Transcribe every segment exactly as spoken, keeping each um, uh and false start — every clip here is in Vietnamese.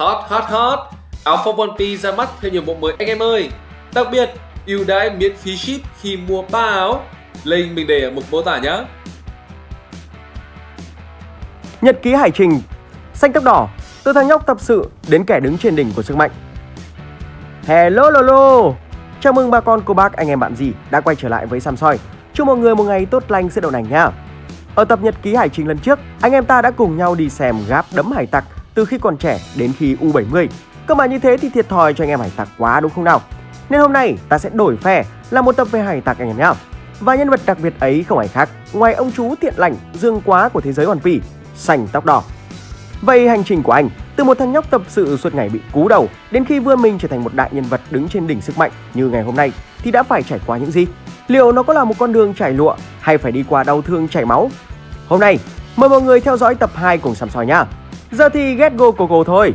Hot hot hot, áo phông One Piece ra mắt thêm nhiều bộ mới anh em ơi. Đặc biệt, ưu đãi miễn phí ship khi mua ba áo. Link mình để ở mục mô tả nhé. Nhật ký hải trình xanh tóc đỏ, từ thằng nhóc tập sự đến kẻ đứng trên đỉnh của sức mạnh. Hello lolo, chào mừng bà con cô bác anh em bạn gì đã quay trở lại với Sam Soi. Chúc mọi người một ngày tốt lành sẽ đậu nành nha. Ở tập nhật ký hải trình lần trước, anh em ta đã cùng nhau đi xem gáp đấm hải tặc từ khi còn trẻ đến khi U bảy mươi. Cơ mà như thế thì thiệt thòi cho anh em hải tặc quá đúng không nào? Nên hôm nay ta sẽ đổi phe là một tập về hải tặc anh em nhá. Và nhân vật đặc biệt ấy không ai khác ngoài ông chú thiện lành dương quá của thế giới One Piece, xanh tóc đỏ. Vậy hành trình của anh từ một thằng nhóc tập sự suốt ngày bị cú đầu đến khi vươn mình trở thành một đại nhân vật đứng trên đỉnh sức mạnh như ngày hôm nay thì đã phải trải qua những gì? Liệu nó có là một con đường trải lụa hay phải đi qua đau thương chảy máu? Hôm nay mời mọi người theo dõi tập hai cùng Sam Soi nhá. Giờ thì get go go go thôi.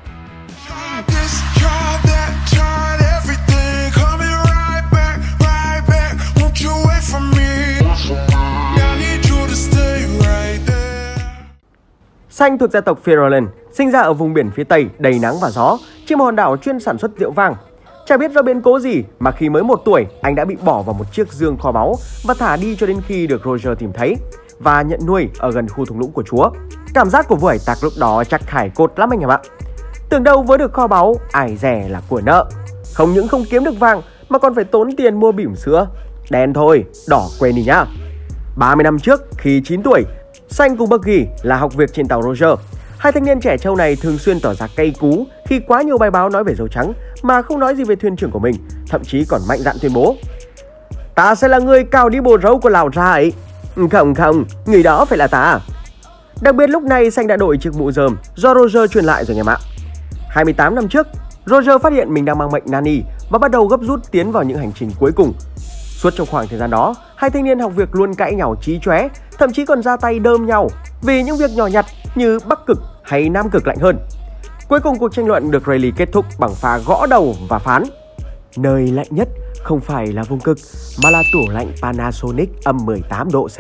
Xanh thuộc gia tộc Firolen, sinh ra ở vùng biển phía Tây đầy nắng và gió, trên một hòn đảo chuyên sản xuất rượu vang. Chả biết do biến cố gì mà khi mới một tuổi, anh đã bị bỏ vào một chiếc giương kho báu và thả đi cho đến khi được Roger tìm thấy và nhận nuôi ở gần khu thung lũng của Chúa. Cảm giác của vua hải tặc lúc đó chắc khải cốt lắm anh em ạ. Tưởng đâu với được kho báu, ai rẻ là của nợ. Không những không kiếm được vàng mà còn phải tốn tiền mua bỉm sữa. Đen thôi, đỏ quên đi nhá. ba mươi năm trước, khi chín tuổi, Xanh cùng Buggy là học việc trên tàu Roger. Hai thanh niên trẻ trâu này thường xuyên tỏ ra cay cú khi quá nhiều bài báo nói về dâu trắng mà không nói gì về thuyền trưởng của mình, thậm chí còn mạnh dạn tuyên bố: "Ta sẽ là người cào đi bộ râu của lão già ấy." "Không không, người đó phải là ta." Đặc biệt lúc này Xanh đã đội chiếc mũ rơm do Roger truyền lại rồi em ạ. hai mươi tám năm trước, Roger phát hiện mình đang mang mệnh Nani và bắt đầu gấp rút tiến vào những hành trình cuối cùng. Suốt trong khoảng thời gian đó, hai thanh niên học việc luôn cãi nhau chí chóe, thậm chí còn ra tay đơm nhau vì những việc nhỏ nhặt như Bắc Cực hay Nam Cực lạnh hơn. Cuối cùng cuộc tranh luận được Rayleigh kết thúc bằng pha gõ đầu và phán: "Nơi lạnh nhất không phải là vùng cực mà là tủ lạnh Panasonic âm mười tám độ C."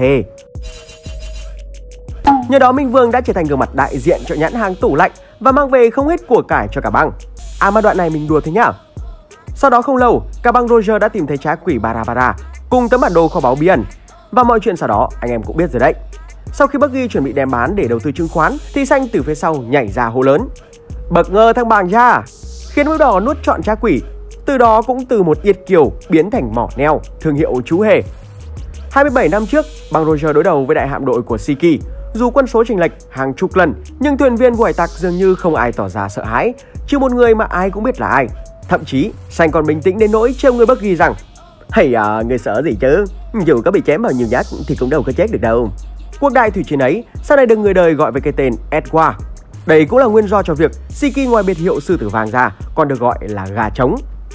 Nhờ đó Minh Vương đã trở thành gương mặt đại diện cho nhãn hàng tủ lạnh và mang về không hết của cải cho cả băng. À mà đoạn này mình đùa thế nhá. Sau đó không lâu, cả băng Roger đã tìm thấy trá quỷ Barabara cùng tấm bản đồ kho báu bí ẩn. Và mọi chuyện sau đó anh em cũng biết rồi đấy. Sau khi Buggy chuẩn bị đem bán để đầu tư chứng khoán thì Xanh từ phía sau nhảy ra hô lớn: "Bậc ngơ thằng bàng ra!" Khiến Mũ Đỏ nuốt trọn trá quỷ. Từ đó cũng từ một yết kiều biến thành mỏ neo, thương hiệu chú hề. hai mươi bảy năm trước, băng Roger đối đầu với đại hạm đội của Shiki. Dù quân số chênh lệch hàng chục lần, nhưng thuyền viên của hải tặc dường như không ai tỏ ra sợ hãi, trừ một người mà ai cũng biết là ai. Thậm chí, Xanh còn bình tĩnh đến nỗi trêu người Buggy rằng: "Hay à, người sợ gì chứ, dù có bị chém vào nhiều nhát thì cũng đâu có chết được đâu." Cuộc đại thủy chiến ấy sau này được người đời gọi với cái tên Edward. Đây cũng là nguyên do cho việc Shiki ngoài biệt hiệu sư tử vàng ra còn được gọi là gà trống.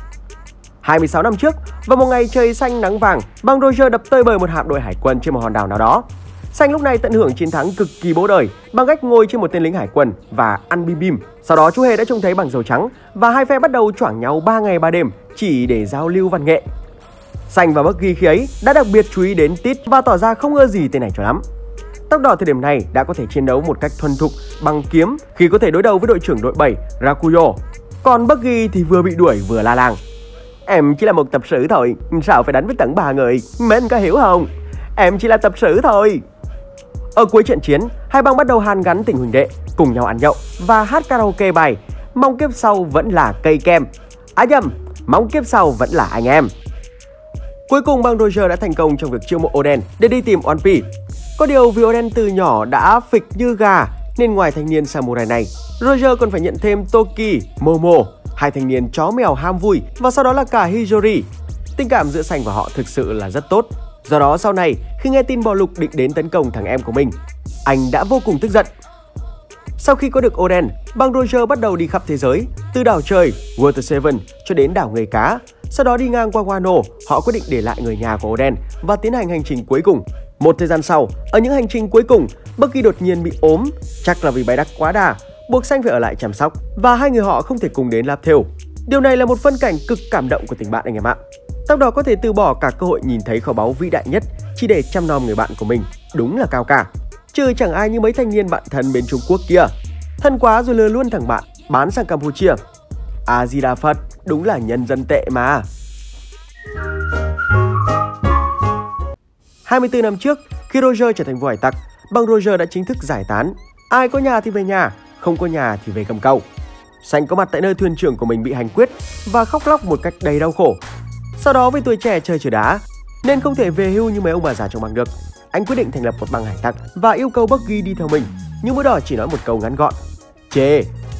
hai mươi sáu năm trước, vào một ngày trời xanh nắng vàng, băng Roger đập tơi bời một hạm đội hải quân trên một hòn đảo nào đó. Xanh lúc này tận hưởng chiến thắng cực kỳ bố đời bằng cách ngồi trên một tên lính hải quân và ăn bim bim. Sau đó chú hề đã trông thấy bằng dầu trắng và hai phe bắt đầu choảng nhau ba ngày ba đêm chỉ để giao lưu văn nghệ. Xanh và Buggy khi ấy đã đặc biệt chú ý đến Tít và tỏ ra không ưa gì tên này cho lắm. Tóc đỏ thời điểm này đã có thể chiến đấu một cách thuần thục bằng kiếm khi có thể đối đầu với đội trưởng đội bảy Rakuyo. Còn Buggy thì vừa bị đuổi vừa la làng: "Em chỉ là một tập sử thôi, sao phải đánh với tận ba người, mấy anh có hiểu không? Em chỉ là tập sử thôi." Ở cuối trận chiến, hai băng bắt đầu hàn gắn tình huynh đệ, cùng nhau ăn nhậu và hát karaoke bài "Mong kiếp sau vẫn là cây kem." À nhầm, "Mong kiếp sau vẫn là anh em." Cuối cùng băng Roger đã thành công trong việc chiêu mộ Oden để đi tìm One Piece. Có điều vì Oden từ nhỏ đã phịch như gà nên ngoài thanh niên samurai này, Roger còn phải nhận thêm Toki, Momo, hai thanh niên chó mèo ham vui, và sau đó là cả Hijori. Tình cảm giữa Xanh và họ thực sự là rất tốt. Do đó sau này khi nghe tin bò lục định đến tấn công thằng em của mình, anh đã vô cùng tức giận. Sau khi có được Oden, băng Roger bắt đầu đi khắp thế giới, từ đảo trời Water Seven cho đến đảo người cá. Sau đó đi ngang qua Wano, họ quyết định để lại người nhà của Oden và tiến hành hành trình cuối cùng. Một thời gian sau, ở những hành trình cuối cùng, Buggy đột nhiên bị ốm, chắc là vì bái đắc quá đà, buộc Xanh phải ở lại chăm sóc và hai người họ không thể cùng đến Laptail. Điều này là một phân cảnh cực cảm động của tình bạn anh em ạ. Tóc đỏ có thể từ bỏ cả cơ hội nhìn thấy kho báu vĩ đại nhất chỉ để chăm nom người bạn của mình, đúng là cao cả. Chứ chẳng ai như mấy thanh niên bạn thân bên Trung Quốc kia. Thân quá rồi lừa luôn thằng bạn. bán sang Campuchia. A Di Đà Phật, đúng là nhân dân tệ mà. hai mươi tư năm trước, khi Roger trở thành vua hải tặc, băng Roger đã chính thức giải tán. Ai có nhà thì về nhà, không có nhà thì về cầm cau. Xanh có mặt tại nơi thuyền trưởng của mình bị hành quyết và khóc lóc một cách đầy đau khổ. Sau đó vì tuổi trẻ chơi chửa đá nên không thể về hưu như mấy ông bà già trong băng được, anh quyết định thành lập một băng hải tặc và yêu cầu Buggy đi theo mình. Nhưng bữa đỏ chỉ nói một câu ngắn gọn: chê.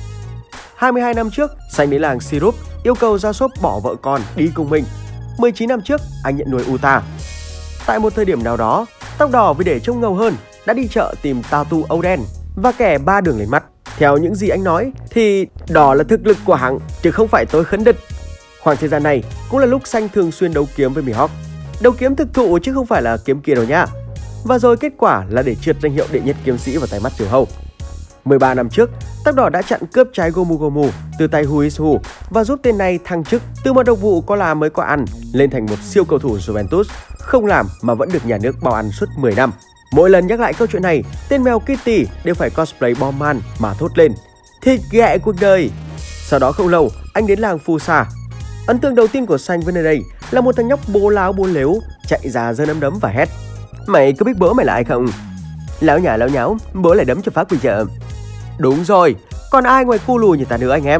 hai mươi hai năm trước, Xanh đến làng Syrup yêu cầu Yasopp bỏ vợ con đi cùng mình. mười chín năm trước, anh nhận nuôi Uta. Tại một thời điểm nào đó, Tóc Đỏ vì để trông ngầu hơn đã đi chợ tìm Tatu Oden và kẻ ba đường lên mắt. Theo những gì anh nói thì đó là thực lực của hắn chứ không phải tôi khấn địch. Khoảng thời gian này cũng là lúc Xanh thường xuyên đấu kiếm với Mihawk. Đấu kiếm thực thụ chứ không phải là kiếm kia đâu nha. Và rồi kết quả là để trượt danh hiệu đệ nhất kiếm sĩ vào tay mắt Diều Hâu. mười ba năm trước, Tóc Đỏ đã chặn cướp trái Gomu Gomu từ tay Huizu và giúp tên này thăng chức từ một độc vụ có làm mới có ăn lên thành một siêu cầu thủ Juventus, không làm mà vẫn được nhà nước bao ăn suốt mười năm. Mỗi lần nhắc lại câu chuyện này, tên mèo Kitty đều phải cosplay bom man mà thốt lên: thịt ghẹ cuộc đời. Sau đó không lâu, anh đến làng Fusa. Ấn tượng đầu tiên của Xanh với nơi đây là một thằng nhóc bố láo bố lếu chạy ra giơ nắm đấm và hét: mày có biết bố mày là ai không? Láo nhà láo nháo, bố lại đấm cho phát bây giờ. Đúng rồi, còn ai ngoài cu lùi như ta nữa anh em.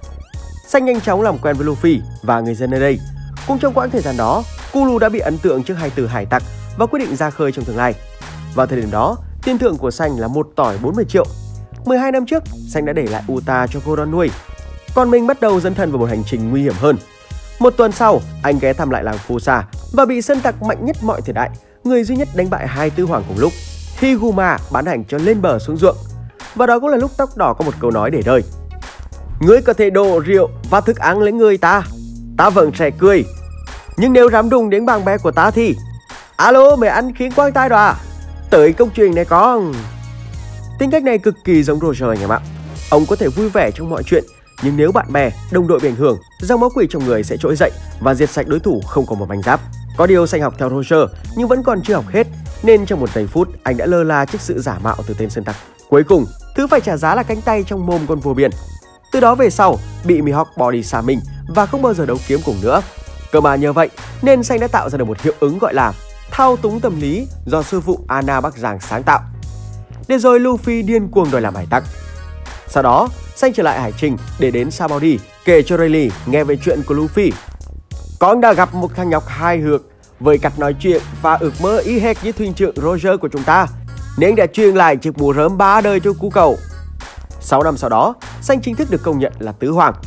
Xanh nhanh chóng làm quen với Luffy và người dân nơi đây. Cũng trong quãng thời gian đó, Kulu đã bị ấn tượng trước hai từ hải tặc và quyết định ra khơi trong tương lai. Vào thời điểm đó, tiền thưởng của Xanh là một tỏi bốn mươi triệu. mười hai năm trước, Xanh đã để lại Uta cho Goron nuôi. Còn mình bắt đầu dấn thân vào một hành trình nguy hiểm hơn. Một tuần sau, anh ghé thăm lại làng Fusa và bị sơn tặc mạnh nhất mọi thời đại, người duy nhất đánh bại hai tứ hoàng cùng lúc, Higuma, bán hành cho lên bờ xuống ruộng. Và đó cũng là lúc Tóc Đỏ có một câu nói để đời: ngươi có thể đổ rượu và thức ăn lấy người ta, ta vẫn sẽ cười. Nhưng nếu dám đụng đến bạn bè của ta thì alo mày anh khiến quang tai đòa. Tới câu chuyện này con. Tính cách này cực kỳ giống Roger anh em ạ. Ông có thể vui vẻ trong mọi chuyện, nhưng nếu bạn bè, đồng đội bị ảnh hưởng, dòng máu quỷ trong người sẽ trỗi dậy và diệt sạch đối thủ không còn một mảnh giáp. Có điều Xanh học theo Roger nhưng vẫn còn chưa học hết, nên trong một giây phút anh đã lơ là trước sự giả mạo từ tên sơn tặc. Cuối cùng, thứ phải trả giá là cánh tay trong mồm con vua biển. Từ đó về sau, bị Mihawk bỏ đi xa mình và không bao giờ đấu kiếm cùng nữa. Cơ mà nhờ vậy nên Xanh đã tạo ra được một hiệu ứng gọi là thao túng tâm lý do sư phụ Anna Bắc Giang sáng tạo. Để rồi Luffy điên cuồng đòi làm hải tặc. Sau đó, Xanh trở lại hải trình để đến Sabaody kể cho Rayleigh nghe về chuyện của Luffy. Con đã gặp một thằng nhóc hài hước với cách nói chuyện và ước mơ y hệt như thuyền trưởng Roger của chúng ta, nên đã truyền lại chiếc mũ rớm ba đời cho cú cậu. sáu năm sau đó, Xanh chính thức được công nhận là tứ hoàng.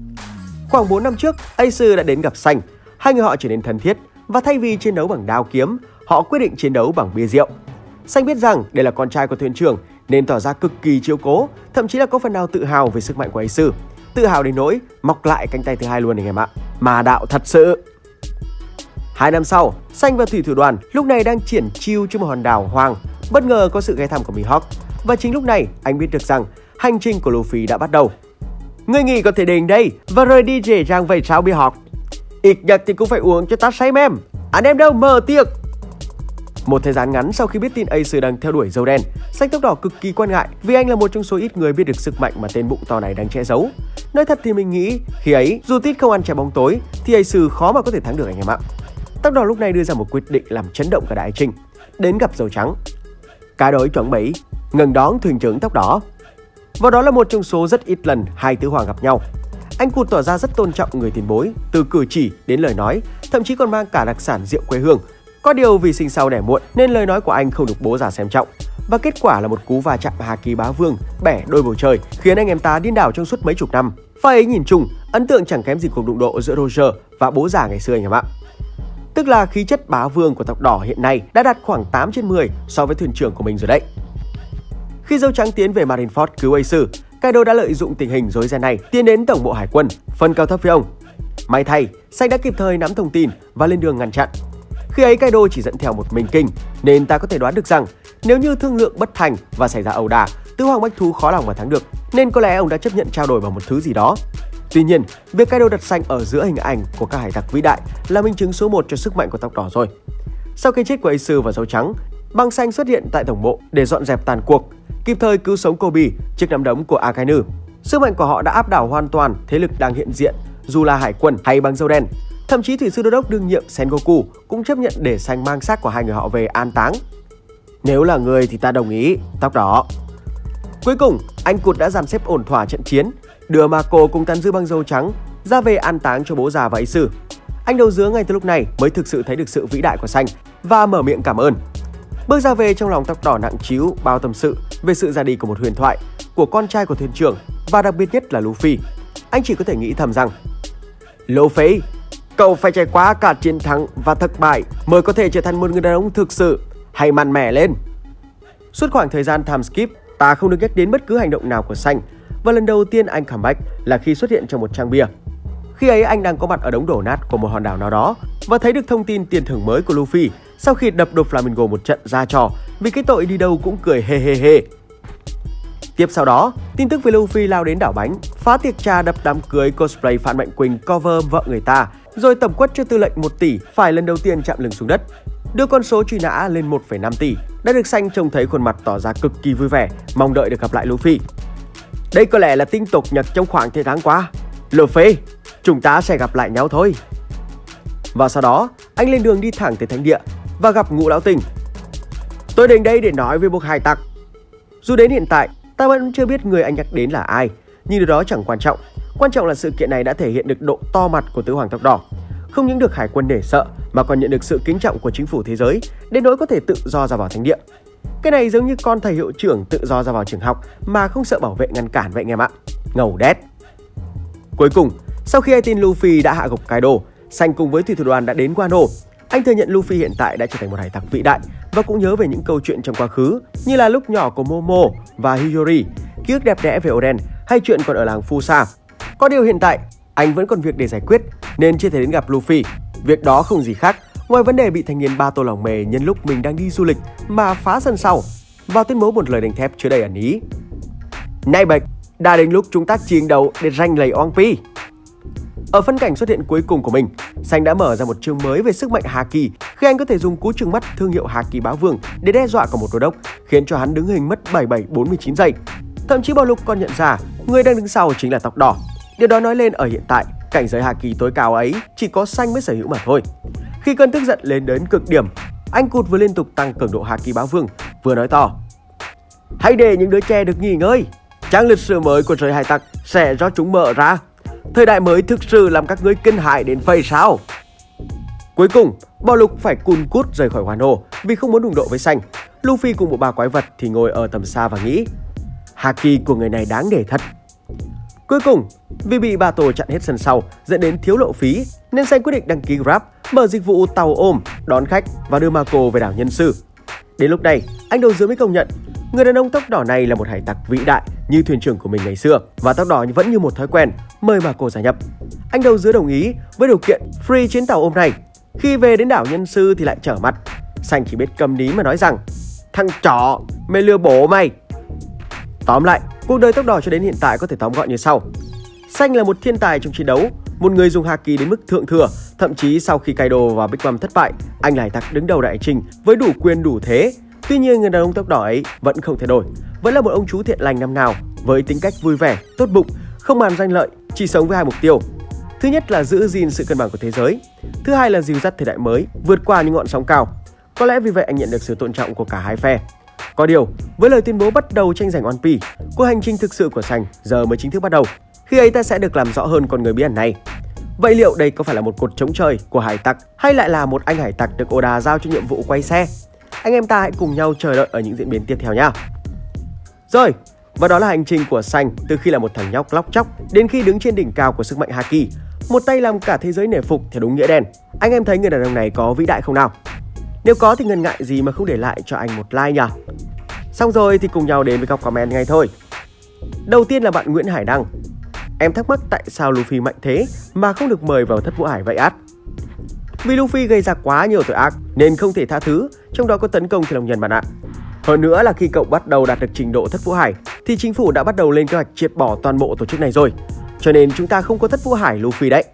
Khoảng bốn năm trước, Ace đã đến gặp Xanh. Hai người họ trở nên thân thiết và thay vì chiến đấu bằng đao kiếm, họ quyết định chiến đấu bằng bia rượu. Xanh biết rằng đây là con trai của thuyền trưởng nên tỏ ra cực kỳ chiếu cố, thậm chí là có phần nào tự hào về sức mạnh của Ace. Tự hào đến nỗi mọc lại cánh tay thứ hai luôn anh em ạ. Mà đạo thật sự. Hai năm sau, Xanh và thủy thủ đoàn lúc này đang triển chiêu trên một hòn đảo hoang, bất ngờ có sự ghé thăm của Mihawk. Và chính lúc này anh biết được rằng hành trình của Luffy đã bắt đầu. Ngươi nghĩ có thể đến đây và rời đi dễ dàng vậy sao Mihawk? Ít nhất thì cũng phải uống cho ta say mềm. Anh em đâu mở tiệc. Một thời gian ngắn sau khi biết tin Ace đang theo đuổi dâu đen, Xanh Tóc Đỏ cực kỳ quan ngại vì anh là một trong số ít người biết được sức mạnh mà tên bụng to này đang che giấu. Nói thật thì mình nghĩ khi ấy dù Tít không ăn trái bóng tối thì Ace khó mà có thể thắng được anh em ạ. Tóc Đỏ lúc này đưa ra một quyết định làm chấn động cả đại trình: đến gặp Dâu Trắng. Cả đội chuẩn bị ngừng đón thuyền trưởng Tóc Đỏ. Và đó là một trong số rất ít lần hai tứ hoàng gặp nhau. Anh Cụt tỏ ra rất tôn trọng người tiền bối, từ cử chỉ đến lời nói, thậm chí còn mang cả đặc sản rượu quê hương. Có điều vì sinh sau đẻ muộn nên lời nói của anh không được bố già xem trọng. Và kết quả là một cú va chạm Haki Bá Vương bẻ đôi bầu trời, khiến anh em ta điên đảo trong suốt mấy chục năm. Pha ấy nhìn chung, ấn tượng chẳng kém gì cuộc đụng độ giữa Roger và bố già ngày xưa anh em ạ. Tức là khí chất bá vương của Tóc Đỏ hiện nay đã đạt khoảng tám trên mười so với thuyền trưởng của mình rồi đấy. Khi Dâu Trắng tiến về Marineford cứu Ace, Kaido đã lợi dụng tình hình rối ren này tiến đến tổng bộ hải quân, phân cao thấp với ông. May thay, Xanh đã kịp thời nắm thông tin và lên đường ngăn chặn. Khi ấy Kaido chỉ dẫn theo một mình Kinh, nên ta có thể đoán được rằng nếu như thương lượng bất thành và xảy ra ẩu đả, Tứ Hoàng Bách Thú khó lòng mà thắng được, nên có lẽ ông đã chấp nhận trao đổi bằng một thứ gì đó. Tuy nhiên, việc Kaido đặt Xanh ở giữa hình ảnh của các hải tặc vĩ đại là minh chứng số một cho sức mạnh của Tóc Đỏ rồi. Sau khi chết của Ace và Dâu Trắng, Băng Xanh xuất hiện tại tổng bộ để dọn dẹp tàn cuộc, kịp thời cứu sống Kobe trước nắm đấm của Akainu. Sức mạnh của họ đã áp đảo hoàn toàn thế lực đang hiện diện, dù là hải quân hay băng dâu đen. Thậm chí thủy sư đô đốc đương nhiệm Sengoku cũng chấp nhận để Xanh mang xác của hai người họ về an táng. Nếu là người thì ta đồng ý, tóc đỏ. Cuối cùng, anh Cụt đã dàn xếp ổn thỏa trận chiến, đưa Mako cùng tàn dư băng dâu trắng ra về an táng cho bố già và ấy sư. Anh đầu dứa ngay từ lúc này mới thực sự thấy được sự vĩ đại của Xanh và mở miệng cảm ơn. Bước ra về trong lòng tóc đỏ nặng trĩu bao tâm sự về sự ra đi của một huyền thoại, của con trai của thuyền trưởng và đặc biệt nhất là Luffy. Anh chỉ có thể nghĩ thầm rằng Luffy, cậu phải trải qua cả chiến thắng và thất bại mới có thể trở thành một người đàn ông thực sự. Hãy mạnh mẽ lên. Suốt khoảng thời gian time skip, ta không được nhắc đến bất cứ hành động nào của Xanh, và lần đầu tiên anh comeback là khi xuất hiện trong một trang bia. Khi ấy anh đang có mặt ở đống đổ nát của một hòn đảo nào đó và thấy được thông tin tiền thưởng mới của Luffy sau khi đập Doflamingo một trận ra trò vì cái tội đi đâu cũng cười hê hê hê. Tiếp sau đó, tin tức về Luffy lao đến đảo bánh, phá tiệc trà đập đám cưới cosplay Phan Mạnh Quỳnh cover vợ người ta, rồi tẩm quất cho tư lệnh một tỷ phải lần đầu tiên chạm lưng xuống đất, đưa con số truy nã lên một phẩy năm tỷ. Đã được Xanh trông thấy khuôn mặt tỏ ra cực kỳ vui vẻ, mong đợi được gặp lại Luffy. Đây có lẽ là tin tục nhật trong khoảng thời gian qua. Luffy, chúng ta sẽ gặp lại nhau thôi. Và sau đó, anh lên đường đi thẳng tới thánh địa và gặp Ngũ Lão Tinh. Tôi đến đây để nói với một hải tặc. Dù đến hiện tại, ta vẫn chưa biết người anh nhắc đến là ai, nhưng điều đó chẳng quan trọng. Quan trọng là sự kiện này đã thể hiện được độ to mặt của tứ hoàng tóc đỏ. Không những được hải quân nể sợ mà còn nhận được sự kính trọng của chính phủ thế giới, đến nỗi có thể tự do ra vào thánh địa. Cái này giống như con thầy hiệu trưởng tự do ra vào trường học mà không sợ bảo vệ ngăn cản vậy anh em ạ. Ngầu đét. Cuối cùng, sau khi ai tin Luffy đã hạ gục Kaido, Xanh cùng với thủy thủ đoàn đã đến Wano. Anh thừa nhận Luffy hiện tại đã trở thành một hải tặc vĩ đại và cũng nhớ về những câu chuyện trong quá khứ như là lúc nhỏ của Momo và Hiyori, ký ức đẹp đẽ về Oden hay chuyện còn ở làng Fusa. Có điều hiện tại, anh vẫn còn việc để giải quyết nên chưa thể đến gặp Luffy. Việc đó không gì khác ngoài vấn đề bị thanh niên ba tô lòng mề nhân lúc mình đang đi du lịch mà phá sân sau và tuyên bố một lời đánh thép chứa đầy ẩn ý. Này Bạch, đã đến lúc chúng ta chiến đấu để giành lấy One Piece. Ở phân cảnh xuất hiện cuối cùng của mình, Xanh đã mở ra một chương mới về sức mạnh Haki khi anh có thể dùng cú trừng mắt thương hiệu Haki Bá Vương để đe dọa cả một đô đốc, khiến cho hắn đứng hình mất bảy bảy bốn mươi chín giây. Thậm chí Bảo Lục còn nhận ra người đang đứng sau chính là tóc đỏ. Điều đó nói lên ở hiện tại, cảnh giới Haki tối cao ấy chỉ có Xanh mới sở hữu mà thôi. Khi cơn tức giận lên đến cực điểm, anh Cụt vừa liên tục tăng cường độ Haki Bá Vương, vừa nói to: hãy để những đứa trẻ được nghỉ ngơi. Trang lịch sử mới của giới hải tặc sẽ do chúng mở ra. Thời đại mới thực sự làm các ngươi kinh hãi đến vậy sao? Cuối cùng, Bảo Lục phải cùn cút rời khỏi Wano vì không muốn đụng độ với Xanh. Luffy cùng bộ ba quái vật thì ngồi ở tầm xa và nghĩ Haki của người này đáng để thật. Cuối cùng, vì bị bà Tổ chặn hết sân sau dẫn đến thiếu lộ phí nên Xanh quyết định đăng ký Grab, mở dịch vụ tàu ôm, đón khách và đưa Mako về đảo Nhân Sư. Đến lúc này, anh đầu dưới mới công nhận người đàn ông tóc đỏ này là một hải tặc vĩ đại như thuyền trưởng của mình ngày xưa, và tóc đỏ vẫn như một thói quen mời Mako gia nhập. Anh đầu dưới đồng ý với điều kiện free chuyến tàu ôm này. Khi về đến đảo Nhân Sư thì lại trở mặt. Xanh chỉ biết cầm ní mà nói rằng thằng chó, mày lừa bố mày. Tóm lại, cuộc đời tóc đỏ cho đến hiện tại có thể tóm gọn như sau. Xanh là một thiên tài trong chiến đấu, một người dùng Haki đến mức thượng thừa. Thậm chí sau khi Kaido và Big Mom thất bại, anh là hải tặc đứng đầu đại trình với đủ quyền đủ thế. Tuy nhiên, người đàn ông tóc đỏ ấy vẫn không thay đổi, vẫn là một ông chú thiện lành năm nào với tính cách vui vẻ, tốt bụng, không màng danh lợi, chỉ sống với hai mục tiêu. Thứ nhất là giữ gìn sự cân bằng của thế giới, thứ hai là dìu dắt thời đại mới vượt qua những ngọn sóng cao. Có lẽ vì vậy anh nhận được sự tôn trọng của cả hai phe. Có điều, với lời tuyên bố bắt đầu tranh giành One Piece, cuộc hành trình thực sự của Xanh giờ mới chính thức bắt đầu. Khi ấy ta sẽ được làm rõ hơn con người bí ẩn này. Vậy liệu đây có phải là một cột trống trời của hải tặc hay lại là một anh hải tặc được Oda giao cho nhiệm vụ quay xe? Anh em ta hãy cùng nhau chờ đợi ở những diễn biến tiếp theo nha. Rồi, và đó là hành trình của Xanh từ khi là một thằng nhóc lóc chóc đến khi đứng trên đỉnh cao của sức mạnh Haki, một tay làm cả thế giới nể phục theo đúng nghĩa đen. Anh em thấy người đàn ông này có vĩ đại không nào? Nếu có thì ngần ngại gì mà không để lại cho anh một like nhỉ? Xong rồi thì cùng nhau đến với góc comment ngay thôi. Đầu tiên là bạn Nguyễn Hải Đăng. Em thắc mắc tại sao Luffy mạnh thế mà không được mời vào Thất Vũ Hải vậy át? Vì Luffy gây ra quá nhiều tội ác nên không thể tha thứ, trong đó có tấn công Thiên Long Nhân bạn ạ. Hơn nữa là khi cậu bắt đầu đạt được trình độ Thất Vũ Hải thì chính phủ đã bắt đầu lên kế hoạch triệt bỏ toàn bộ tổ chức này rồi. Cho nên chúng ta không có Thất Vũ Hải Luffy đấy.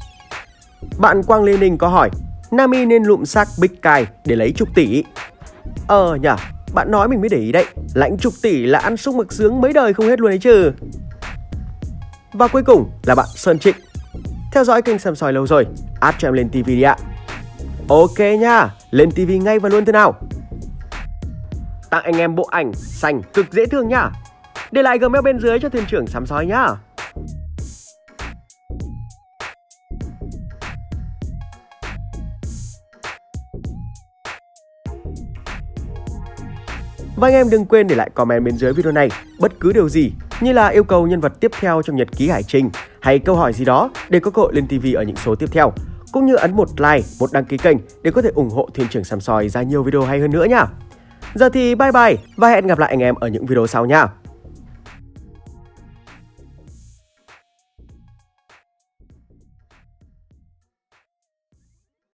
Bạn Quang Lê Ninh có hỏi Nami nên lụm xác Big Kai để lấy chục tỷ. Ờ nhỉ, bạn nói mình mới để ý đấy. Lãnh chục tỷ là ăn sung mặc sướng mấy đời không hết luôn đấy chứ. Và cuối cùng là bạn Sơn Trịnh. Theo dõi kênh Săm Soi lâu rồi, áp cho em lên ti vi đi ạ. Ok nha, lên ti vi ngay và luôn thế nào. Tặng anh em bộ ảnh xanh cực dễ thương nhá. Để lại Gmail bên dưới cho thuyền trưởng Săm Soi nhá. Và anh em đừng quên để lại comment bên dưới video này bất cứ điều gì như là yêu cầu nhân vật tiếp theo trong nhật ký hải trình hay câu hỏi gì đó để có cơ hội lên ti vi ở những số tiếp theo. Cũng như ấn một like, một đăng ký kênh để có thể ủng hộ thuyền trưởng Săm Soi ra nhiều video hay hơn nữa nha. Giờ thì bye bye và hẹn gặp lại anh em ở những video sau nha.